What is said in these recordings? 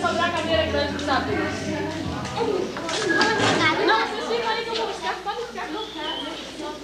sobre a cadeira grande dos adultos. Não, vocês ficam ali que eu vou buscar. Pode ficar, não quero.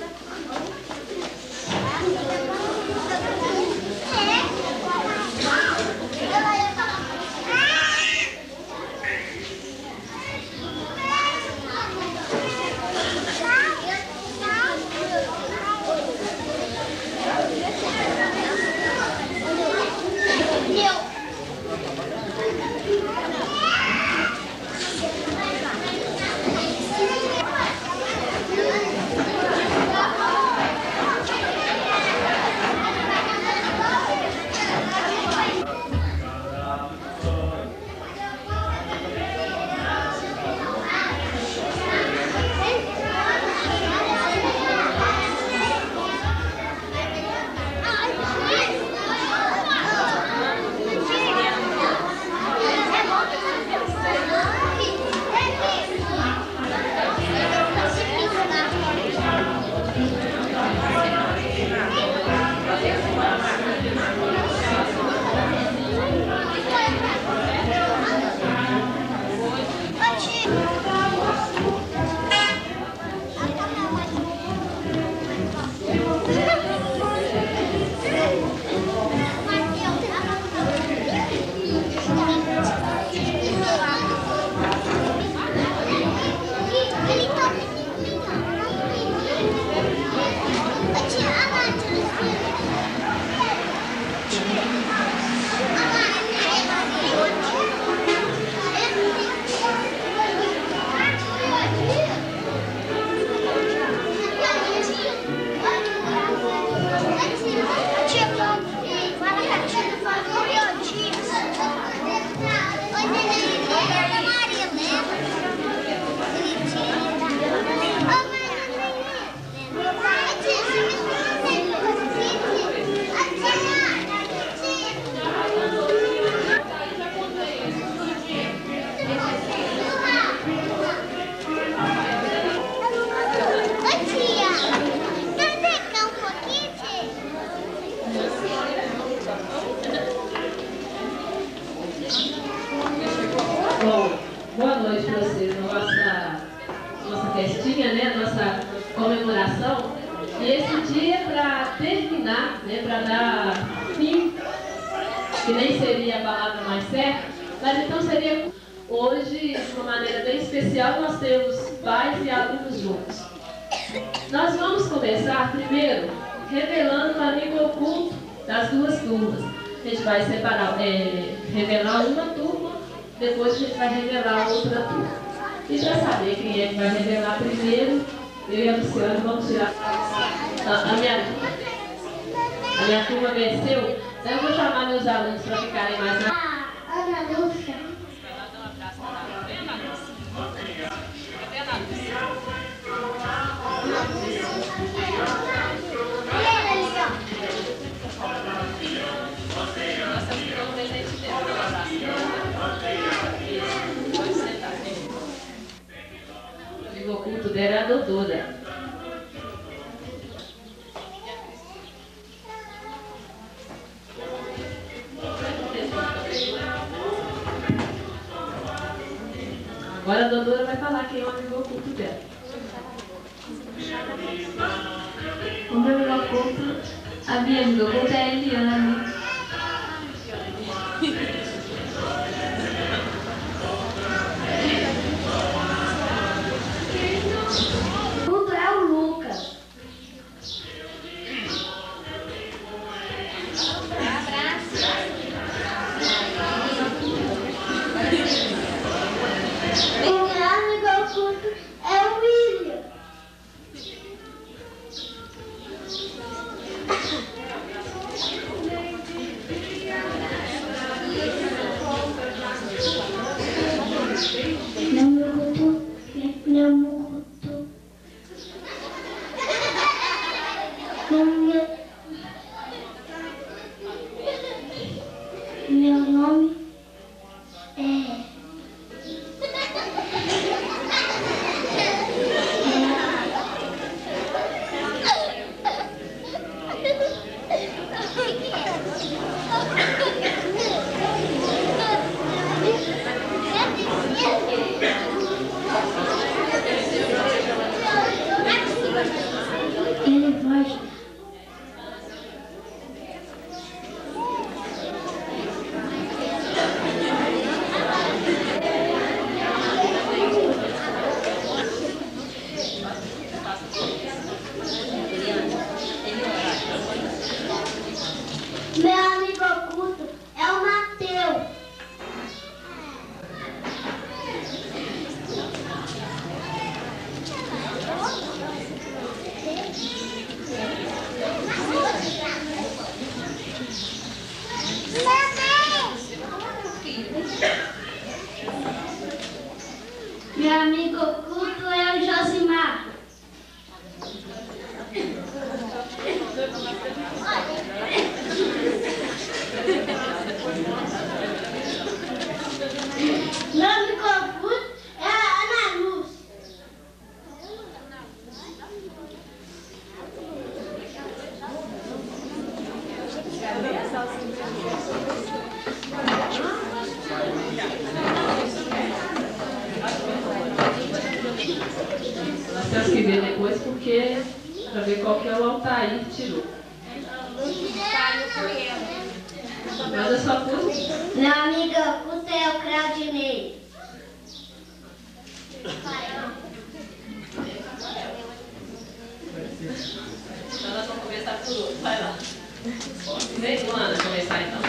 Bom, boa noite para vocês. Nossa festinha, né? Nossa comemoração. E esse dia, para terminar, né? Para dar fim, que nem seria a palavra mais certa, mas então seria hoje, de uma maneira bem especial, nós temos pais e alunos juntos. Nós vamos começar primeiro revelando o amigo oculto das duas turmas. A gente vai separar, revelar uma turma, depois a gente vai revelar a outra turma. E para saber quem é que vai revelar primeiro, eu e a Luciana vamos tirar a minha turma venceu, então eu vou chamar meus alunos para ficarem mais na... Ana Lúcia. O oculto dela é a doutora. Agora a doutora vai falar quem é o amigo oculto dela. O meu amigo oculto, a minha amiga oculta é a Eliane. O oculto é o Lucas. O meu amigo oculto é o William. Não me oculto, não me oculto. Não me... Meu amigo oculto é a Ana Luz. Nós temos que ver depois porque para ver qual que é o Altair que tirou. Mas a sua curva? Meu amigo oculto é o Claudinei. Então nós vamos começar por outro. Vai lá. Vem, Luana, começar então.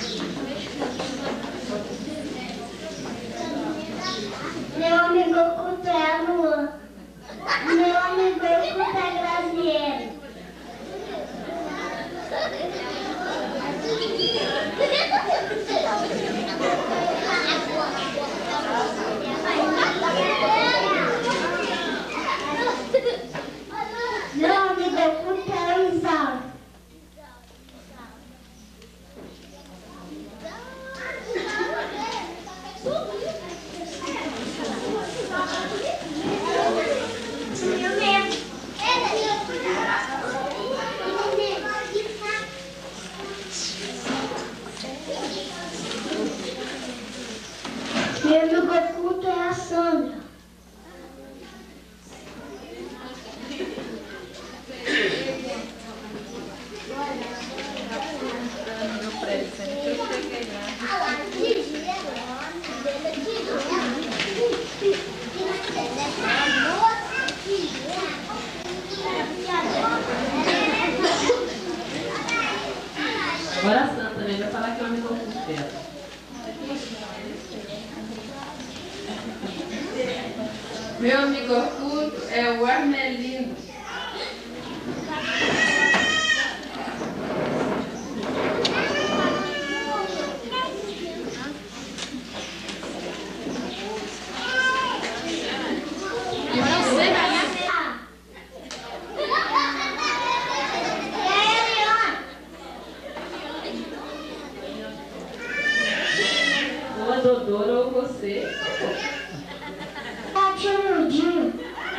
Meu amigo oculto é a Luan. Meu amigo oculto é a Graziele. Meu amigo oculto é o Isauro. Meu amigo oculto é a Sandra. Agora a Santa também vai falar que é o amigo oculto dela. Meu amigo oculto é o Armelino. Ou a Dodora ou você. É o tio Nildinho.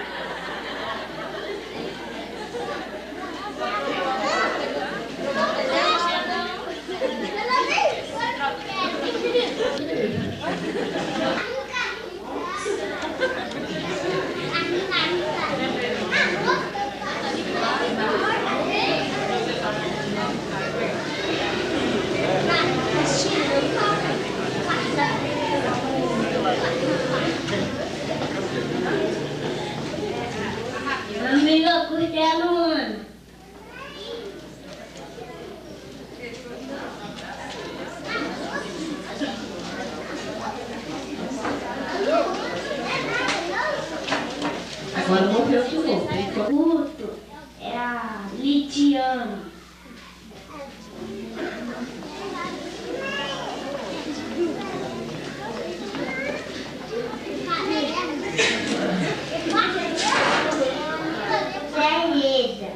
Amigo oculto é a Luana. Agora vamos ver outro novo. Oculto é a Litiana. Tereza.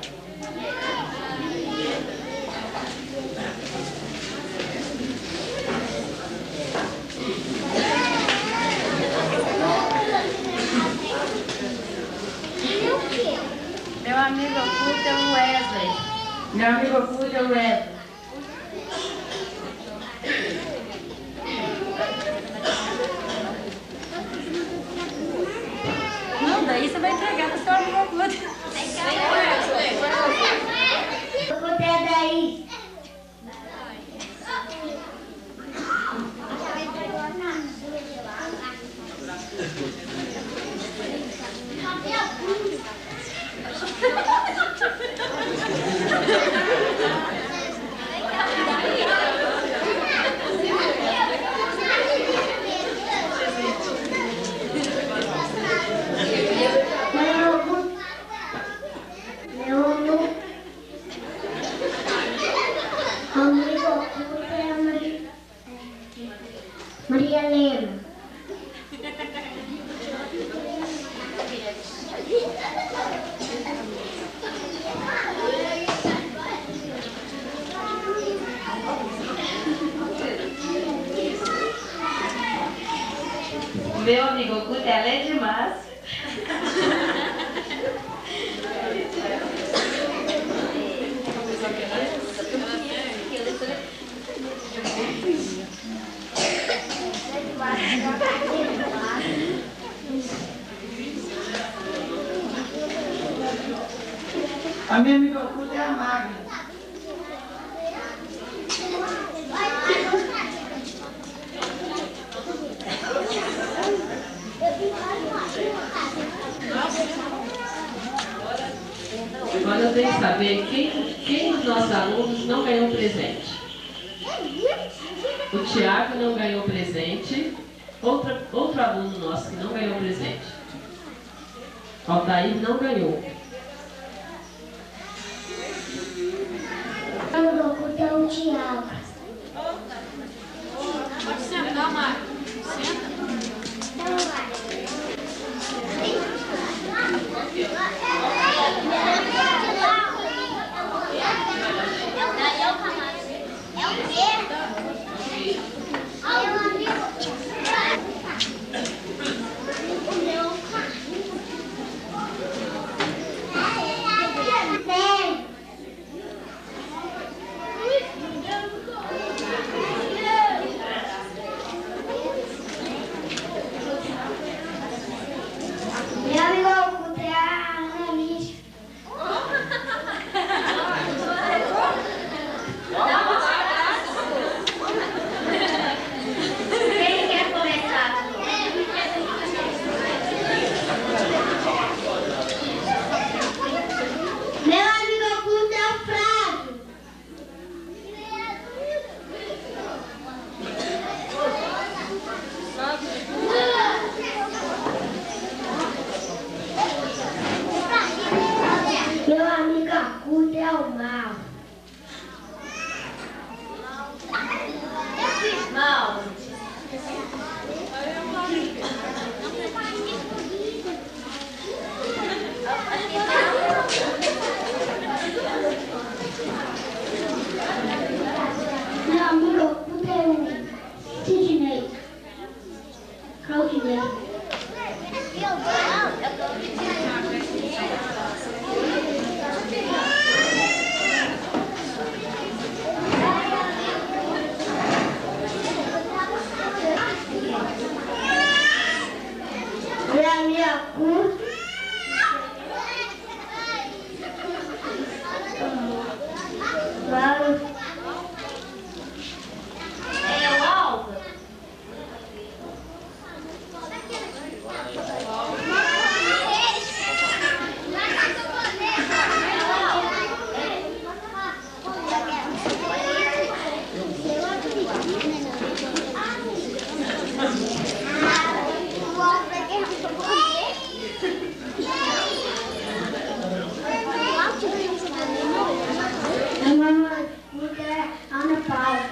Meu amigo oculto é o Wesley. Meu amigo oculto é o Wesley. Não, daí você vai entregar pro seu amigo oculto. Oculto é a Daís. Maria Helena. Meu amigo oculto é além de Márcio. A minha amiga oculta é a Magna. Agora eu tenho que saber quem dos nossos alunos não ganhou presente. O Tiago não ganhou presente. Outro aluno nosso que não ganhou presente. O Altair não ganhou. Eu vou contar o Tiago. Pode sentar, Mário. Senta. Meu amigo oculto é a Ana Lídia. Quem quer começar? Meu amigo oculto é o Flávio. Meu amigo oculto é o Mal. Mal. Meu amigo oculto é o Sidney. Claudinei. Meu amigo oculto É o Álvaro. a mamãe oculto é a Ana Paula.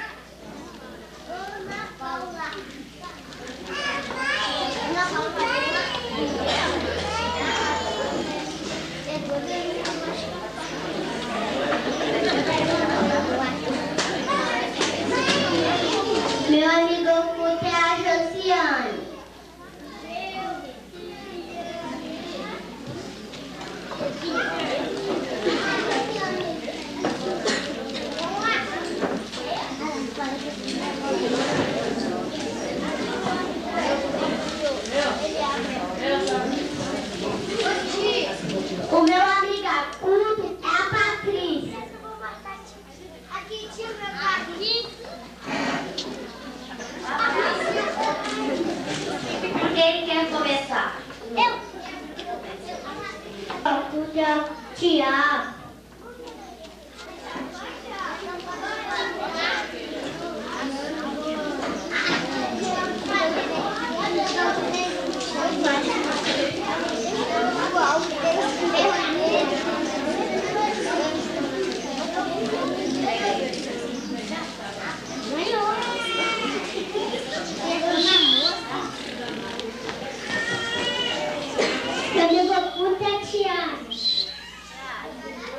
Meu amigo oculto é a Josiane. O meu amigo oculto é a Patrícia. Aqui tinha meu carrinho. Quem quer começar? Eu. O oculto é o Tiago. Meu amigo oculto é Tiago.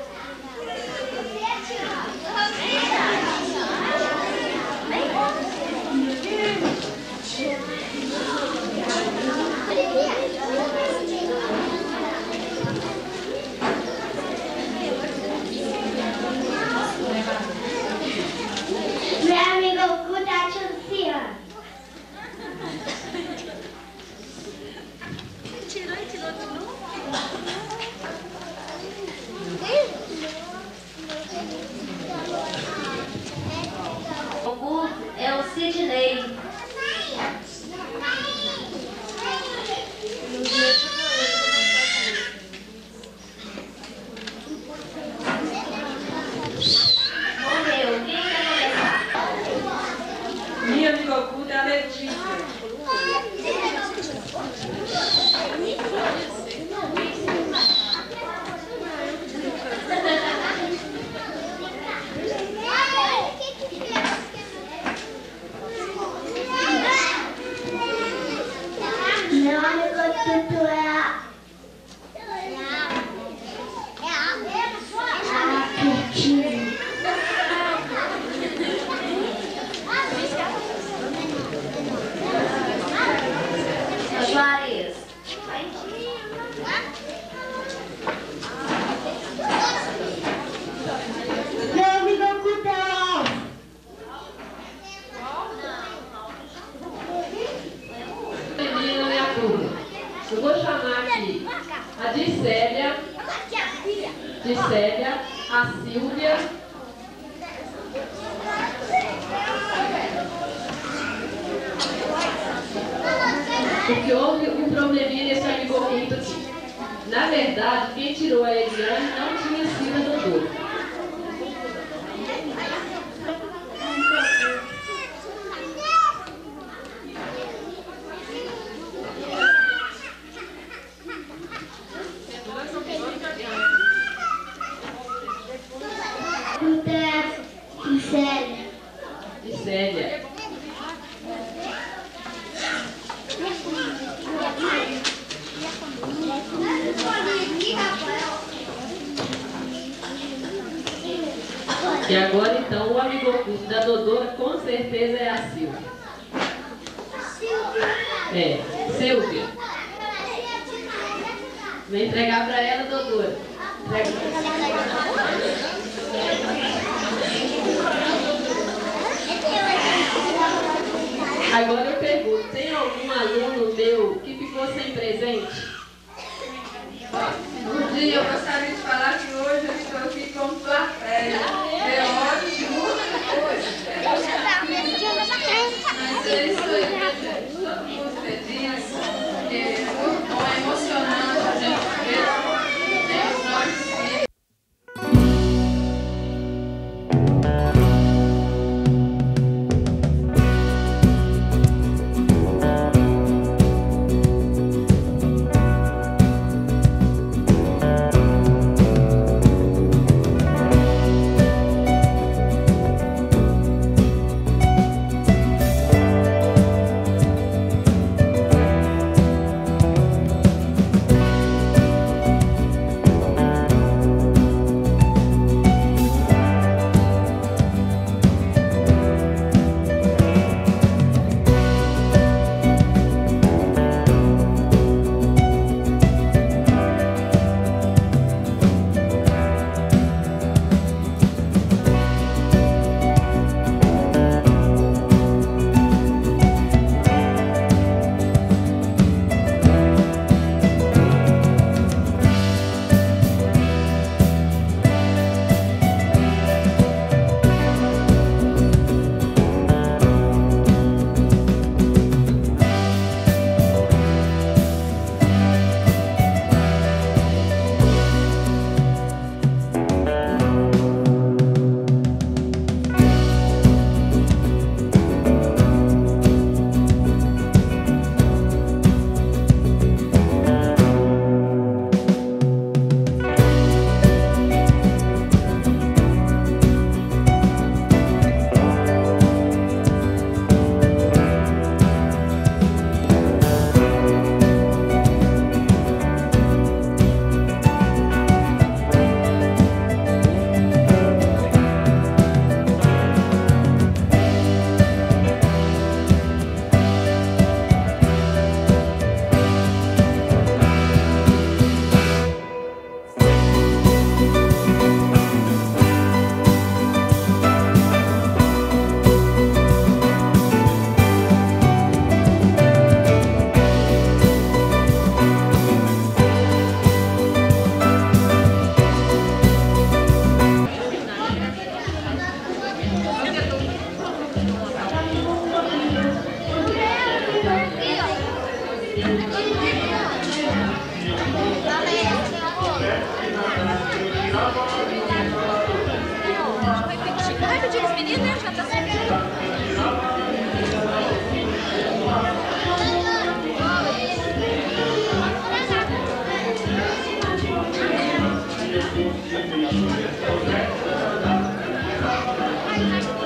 porque houve um probleminha nesse amigo oculto aqui. Na verdade, quem tirou a Eliane não tinha sido a doutora. Célia. E agora então o amigo oculto da Dodora com certeza é a Silvia. É, Silvia. Vem entregar para ela, Dodora. Agora eu pergunto, tem algum aluno meu que ficou sem presente? Bom dia, eu gostaria de falar que hoje eu estou aqui como plateia. É ótimo, muita coisa. Mas é isso aí, todo mundo feliz, é muito bom, é emocionante a gente ver os nossos filhos. Thank you.